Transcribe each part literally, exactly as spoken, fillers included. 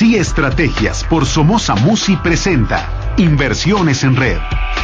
C I E Estrategias por Somoza Musi presenta Inversiones en Red.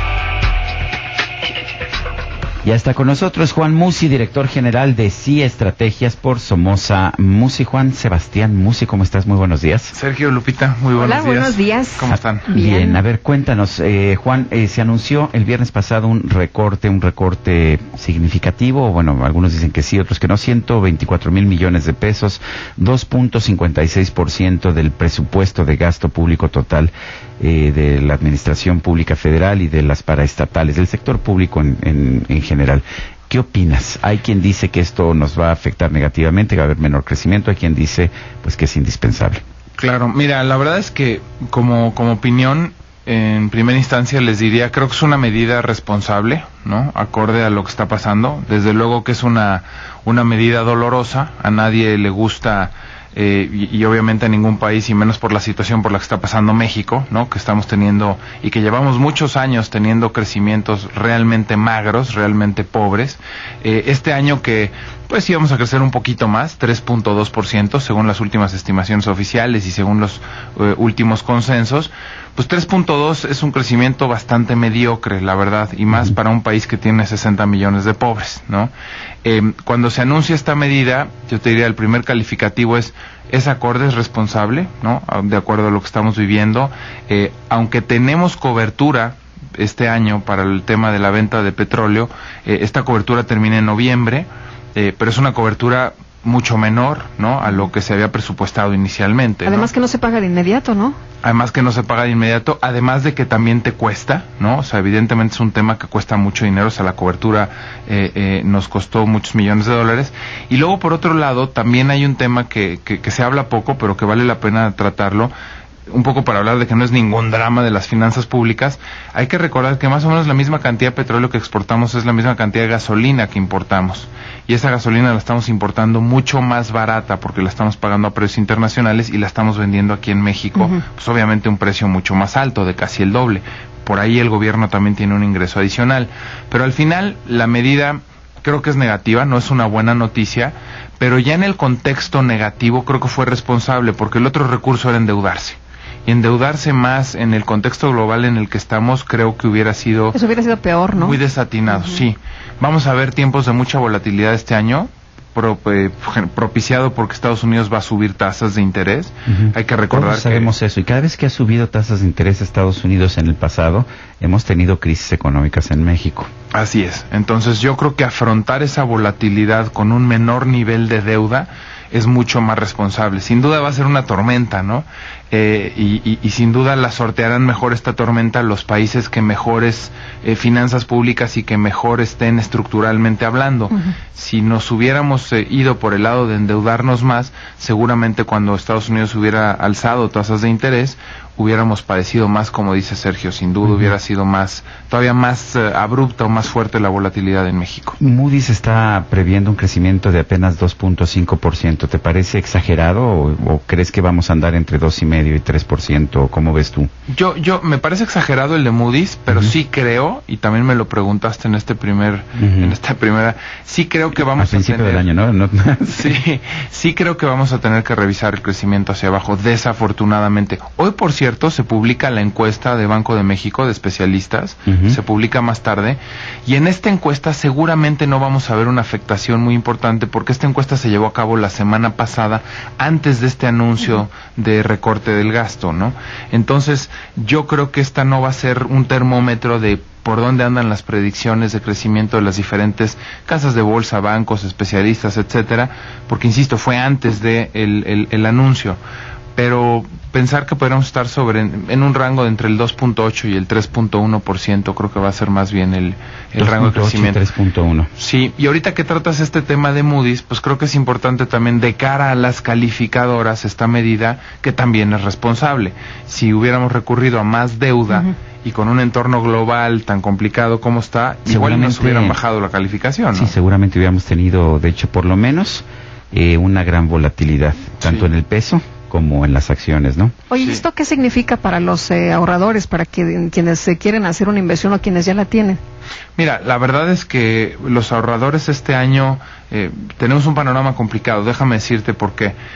Ya está con nosotros Juan Musi, director general de C I E Estrategias por Somoza Musi. Juan Sebastián Musi, ¿cómo estás? Muy buenos días. Sergio, Lupita, muy buenos Hola, días. buenos días. ¿Cómo están? Bien, Bien. a ver, cuéntanos, eh, Juan, eh, se anunció el viernes pasado un recorte, un recorte significativo, bueno, algunos dicen que sí, otros que no, ciento veinticuatro mil millones de pesos, dos punto cincuenta y seis por ciento del presupuesto de gasto público total eh, de la Administración Pública Federal y de las paraestatales, del sector público en, en, en general. ¿Qué opinas? Hay quien dice que esto nos va a afectar negativamente, que va a haber menor crecimiento, hay quien dice pues que es indispensable. Claro, mira, la verdad es que como, como opinión, en primera instancia les diría, creo que es una medida responsable, ¿no? Acorde a lo que está pasando. Desde luego que es una, una medida dolorosa, a nadie le gusta, eh, y, y obviamente a ningún país, y menos por la situación por la que está pasando México, ¿no? Que estamos teniendo, y que llevamos muchos años teniendo crecimientos realmente magros, realmente pobres. Eh, este año que pues íbamos a crecer un poquito más, tres punto dos por ciento, según las últimas estimaciones oficiales y según los eh, últimos consensos, pues tres punto dos es un crecimiento bastante mediocre, la verdad, y más para un país que tiene sesenta millones de pobres, ¿no? Eh, cuando se anuncia esta medida, yo te diría, el primer calificativo es, es acorde, es responsable, ¿no? De acuerdo a lo que estamos viviendo, eh, aunque tenemos cobertura este año para el tema de la venta de petróleo, eh, esta cobertura termina en noviembre, Eh, pero es una cobertura mucho menor, ¿no?, a lo que se había presupuestado inicialmente. Además, ¿no? que no se paga de inmediato, ¿no? Además que no se paga de inmediato, además de que también te cuesta, ¿no? O sea, evidentemente es un tema que cuesta mucho dinero, o sea, la cobertura eh, eh, nos costó muchos millones de dólares. Y luego, por otro lado, también hay un tema que, que, que se habla poco, pero que vale la pena tratarlo, un poco para hablar de que no es ningún drama de las finanzas públicas. Hay que recordar que más o menos la misma cantidad de petróleo que exportamos es la misma cantidad de gasolina que importamos, y esa gasolina la estamos importando mucho más barata porque la estamos pagando a precios internacionales y la estamos vendiendo aquí en México, uh-huh. pues obviamente un precio mucho más alto, de casi el doble. Por ahí el gobierno también tiene un ingreso adicional, pero al final la medida creo que es negativa, no es una buena noticia, pero ya en el contexto negativo creo que fue responsable, porque el otro recurso era endeudarse. Y endeudarse más en el contexto global en el que estamos, creo que hubiera sido... Eso hubiera sido peor, ¿no? Muy desatinado, uh-huh. Sí. Vamos a ver tiempos de mucha volatilidad este año, pro, eh, propiciado porque Estados Unidos va a subir tasas de interés. Uh-huh. Hay que recordar Todos sabemos que... eso, y cada vez que ha subido tasas de interés Estados Unidos en el pasado, hemos tenido crisis económicas en México. Así es. Entonces yo creo que afrontar esa volatilidad con un menor nivel de deuda es mucho más responsable. Sin duda va a ser una tormenta, ¿no? Eh, y, y, y sin duda la sortearán mejor esta tormenta los países que mejores eh, finanzas públicas y que mejor estén estructuralmente hablando. Uh-huh. Si nos hubiéramos eh, ido por el lado de endeudarnos más, seguramente cuando Estados Unidos hubiera alzado tasas de interés, hubiéramos padecido más, como dice Sergio, sin duda uh-huh. hubiera sido más, todavía más eh, abrupta o más fuerte la volatilidad en México. Moody's está previendo un crecimiento de apenas dos punto cinco por ciento. ¿Te parece exagerado o, o crees que vamos a andar entre dos y medio y tres por ciento? ¿Cómo ves tú? Yo, yo, me parece exagerado el de Moody's, pero uh-huh. sí creo, y también me lo preguntaste en este primer, uh-huh. en esta primera, sí creo que vamos Al principio a tener... del año, ¿no? no sí, sí creo que vamos a tener que revisar el crecimiento hacia abajo, desafortunadamente. Hoy, por cierto, se publica la encuesta de Banco de México de especialistas, uh-huh. se publica más tarde, y en esta encuesta seguramente no vamos a ver una afectación muy importante, porque esta encuesta se llevó a cabo la semana pasada, antes de este anuncio uh-huh. de recorte del gasto, ¿no? Entonces, yo creo que esta no va a ser un termómetro de por dónde andan las predicciones de crecimiento de las diferentes casas de bolsa, bancos, especialistas, etcétera, porque insisto, fue antes de el, el, el anuncio. Pero pensar que podríamos estar sobre en un rango de entre el dos punto ocho y el tres punto uno por ciento creo que va a ser más bien el, el rango de crecimiento. tres punto uno. Sí, y ahorita que tratas este tema de Moody's, pues creo que es importante también de cara a las calificadoras esta medida que también es responsable. Si hubiéramos recurrido a más deuda uh-huh. y con un entorno global tan complicado como está, igual nos hubieran bajado la calificación, ¿no? Sí, seguramente hubiéramos tenido, de hecho, por lo menos eh, una gran volatilidad, tanto sí. en el peso como en las acciones, ¿no? Oye, Sí. ¿esto qué significa para los eh, ahorradores, para que, quienes se quieren hacer una inversión o quienes ya la tienen? Mira, la verdad es que los ahorradores este año eh, tenemos un panorama complicado, déjame decirte por qué.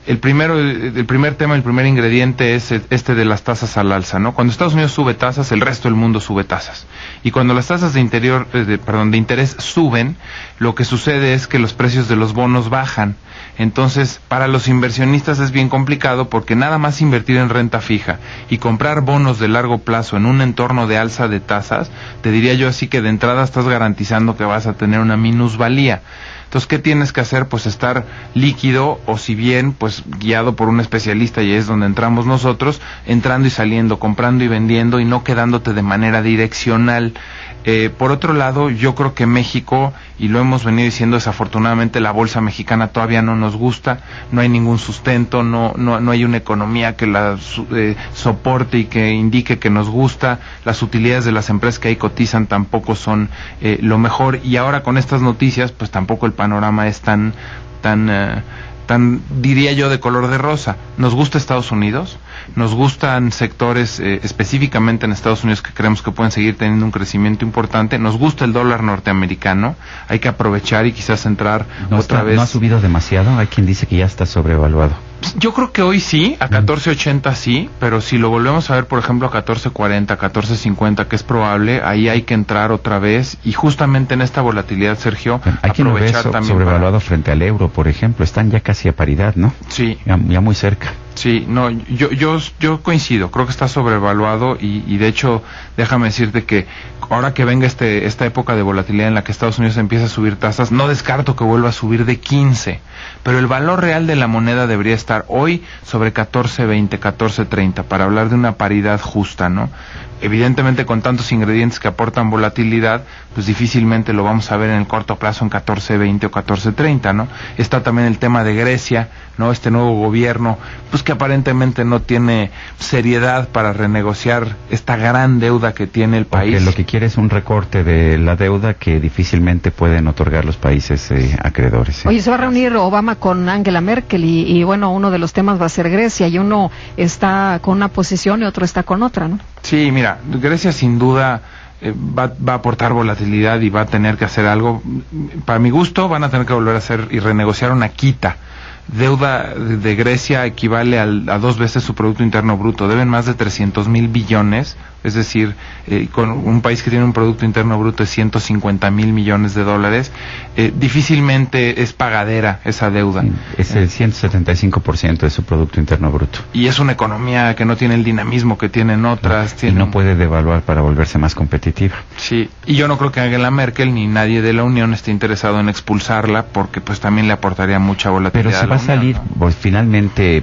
El primero, el primer tema, el primer ingrediente es este de las tasas al alza, ¿no? Cuando Estados Unidos sube tasas, el resto del mundo sube tasas. Y cuando las tasas de interior, de, perdón, de interés suben, lo que sucede es que los precios de los bonos bajan. Entonces, para los inversionistas es bien complicado porque nada más invertir en renta fija y comprar bonos de largo plazo en un entorno de alza de tasas, te diría yo así que de entrada estás garantizando que vas a tener una minusvalía. Entonces, ¿qué tienes que hacer? Pues estar líquido o si bien, pues guiado por un especialista, y es donde entramos nosotros, entrando y saliendo, comprando y vendiendo y no quedándote de manera direccional. Eh, por otro lado, yo creo que México, y lo hemos venido diciendo, desafortunadamente la bolsa mexicana todavía no nos gusta, no hay ningún sustento, no no, no hay una economía que la eh, soporte y que indique que nos gusta, las utilidades de las empresas que ahí cotizan tampoco son eh, lo mejor, y ahora con estas noticias, pues tampoco el panorama es tan, tan, eh, tan, diría yo, de color de rosa. Nos gusta Estados Unidos, nos gustan sectores eh, específicamente en Estados Unidos que creemos que pueden seguir teniendo un crecimiento importante, nos gusta el dólar norteamericano, hay que aprovechar y quizás entrar no otra está, vez. ¿No ha subido demasiado? Hay quien dice que ya está sobrevaluado. Yo creo que hoy sí, a catorce ochenta sí, pero si lo volvemos a ver, por ejemplo, a catorce cuarenta, catorce cincuenta, que es probable, ahí hay que entrar otra vez, y justamente en esta volatilidad, Sergio, bueno, hay quien lo ve so, también sobrevaluado para... frente al euro, por ejemplo, están ya casi a paridad, ¿no? Sí. Ya, ya muy cerca. Sí, no, yo yo yo coincido, creo que está sobrevaluado y, y de hecho, déjame decirte que ahora que venga este esta época de volatilidad en la que Estados Unidos empieza a subir tasas, no descarto que vuelva a subir de quince, pero el valor real de la moneda debería estar hoy sobre catorce veinte, catorce treinta, para hablar de una paridad justa, ¿no? Evidentemente, con tantos ingredientes que aportan volatilidad, pues difícilmente lo vamos a ver en el corto plazo en catorce veinte o catorce treinta, ¿no? Está también el tema de Grecia, ¿no? Este nuevo gobierno, pues que aparentemente no tiene seriedad para renegociar esta gran deuda que tiene el país. Porque lo que quiere es un recorte de la deuda que difícilmente pueden otorgar los países eh, acreedores. ¿eh? Oye, se va a reunir Obama con Angela Merkel y, y bueno, uno de los temas va a ser Grecia, y uno está con una posición y otro está con otra, ¿no? Sí, mira, Grecia sin duda eh, va, va a aportar volatilidad y va a tener que hacer algo. Para mi gusto, van a tener que volver a hacer y renegociar una quita. Deuda de Grecia equivale al, a dos veces su Producto Interno Bruto. Deben más de trescientos mil billones, es decir, eh, con un país que tiene un Producto Interno Bruto de ciento cincuenta mil millones de dólares, eh, difícilmente es pagadera esa deuda. Sí, es el ciento setenta y cinco por ciento de su Producto Interno Bruto. Y es una economía que no tiene el dinamismo que tienen otras. No, tiene... Y no puede devaluar para volverse más competitiva. Sí, y yo no creo que Angela Merkel ni nadie de la Unión esté interesado en expulsarla, porque pues también le aportaría mucha volatilidad. Pero se va a salir, ¿no? Pues finalmente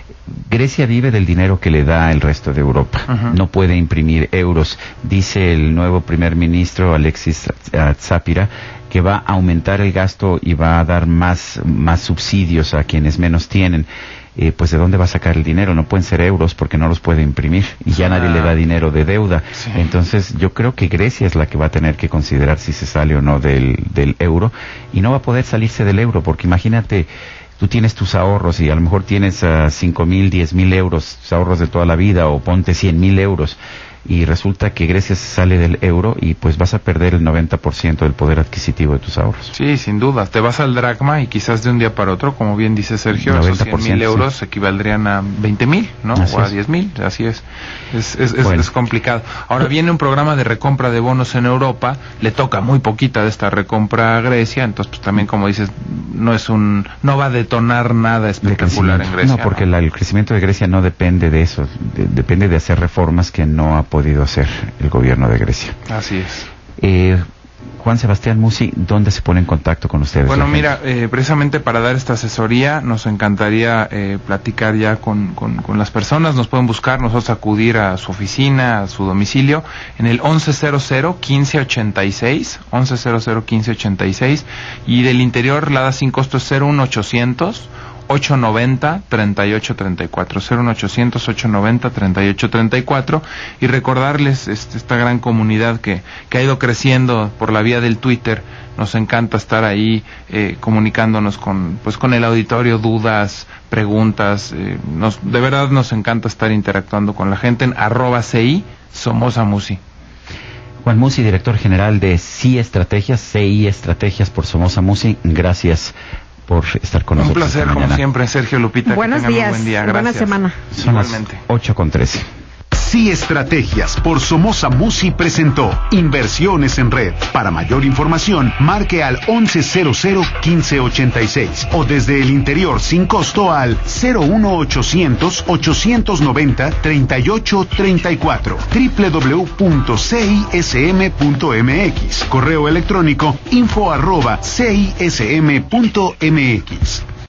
Grecia vive del dinero que le da el resto de Europa. Uh-huh. No puede imprimir euros. Dice el nuevo primer ministro Alexis Tsipras que va a aumentar el gasto y va a dar más más subsidios a quienes menos tienen. Eh, pues ¿de dónde va a sacar el dinero? No pueden ser euros porque no los puede imprimir y ya ah. nadie le da dinero de deuda. Sí. Entonces yo creo que Grecia es la que va a tener que considerar si se sale o no del, del euro, y no va a poder salirse del euro, porque imagínate, tú tienes tus ahorros y a lo mejor tienes uh, cinco mil, diez mil euros, tus ahorros de toda la vida, o ponte cien mil euros, y resulta que Grecia se sale del euro y pues vas a perder el noventa por ciento del poder adquisitivo de tus ahorros. Sí, sin duda. Te vas al dracma y quizás de un día para otro, como bien dice Sergio, esos cien mil euros sí. equivaldrían a veinte mil, ¿no? Así o a diez mil, así es. Es, es, es, bueno. es complicado. Ahora viene un programa de recompra de bonos en Europa, le toca muy poquita de esta recompra a Grecia, entonces pues también, como dices, no es un, no va a detonar nada espectacular en Grecia. No, porque ¿no? La, el crecimiento de Grecia no depende de eso, de, depende de hacer reformas que no ha podido hacer el gobierno de Grecia. Así es. Eh, Juan Sebastián Musi, ¿dónde se pone en contacto con ustedes? Bueno, mira, eh, precisamente para dar esta asesoría nos encantaría eh, platicar ya con, con, con las personas. Nos pueden buscar, nosotros acudir a su oficina, a su domicilio, en el once cero cero, quince ochenta y seis, once cero cero, quince ochenta y seis, y del interior la da sin costo es cero uno ochocientos, ocho noventa, treinta y ocho treinta y cuatro, cero uno ochocientos, ocho noventa, treinta y ocho treinta y cuatro, y recordarles este, esta gran comunidad que, que ha ido creciendo por la vía del Twitter. Nos encanta estar ahí eh, comunicándonos con pues con el auditorio, dudas, preguntas, eh, nos, de verdad nos encanta estar interactuando con la gente en arroba ci Somoza Musi. Juan Musi, director general de C I Estrategias, C I Estrategias por Somoza Musi, gracias por estar con Un nosotros. Un placer, como siempre, Sergio, Lupita. Buenos que días, buen día. buena semana. Son Igualmente. Las ocho con trece. Sí Estrategias por Somoza Musi presentó Inversiones en Red. Para mayor información, marque al once cero cero quince ochenta y seis o desde el interior sin costo al cero uno ochocientos ochocientos noventa treinta y ocho treinta y cuatro doble u doble u doble u punto c i s m punto m x. Correo electrónico info arroba c i s m punto m x.